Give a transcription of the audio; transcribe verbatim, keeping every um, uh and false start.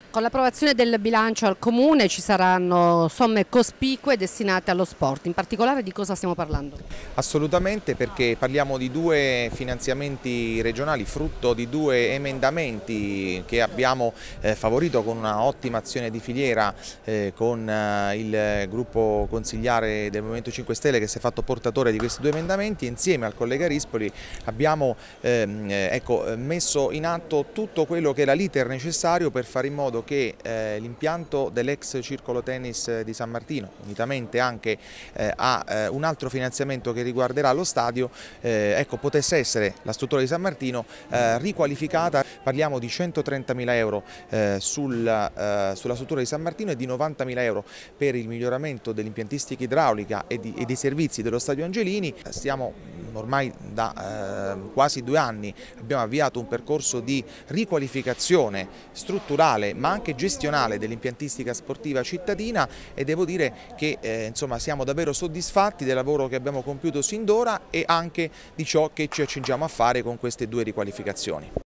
Con l'approvazione del bilancio al Comune ci saranno somme cospicue destinate allo sport, in particolare di cosa stiamo parlando? Assolutamente, perché parliamo di due finanziamenti regionali frutto di due emendamenti che abbiamo eh, favorito con una ottima azione di filiera eh, con eh, il gruppo consigliare del Movimento cinque Stelle che si è fatto portatore di questi due emendamenti. Insieme al collega Rispoli abbiamo ehm, ecco, messo in atto tutto quello che era l'iter necessario per fare in modo che eh, l'impianto dell'ex circolo tennis di San Martino, unitamente anche eh, a eh, un altro finanziamento che riguarderà lo stadio, eh, ecco, potesse essere la struttura di San Martino eh, riqualificata. Parliamo di centotrentamila euro eh, sulla, eh, sulla struttura di San Martino e di novantamila euro per il miglioramento dell'impiantistica idraulica e, di, e dei servizi dello stadio Angelini. Stiamo ormai da eh, quasi due anni, abbiamo avviato un percorso di riqualificazione strutturale ma anche gestionale dell'impiantistica sportiva cittadina e devo dire che eh, insomma, siamo davvero soddisfatti del lavoro che abbiamo compiuto sin d'ora e anche di ciò che ci accingiamo a fare con queste due riqualificazioni.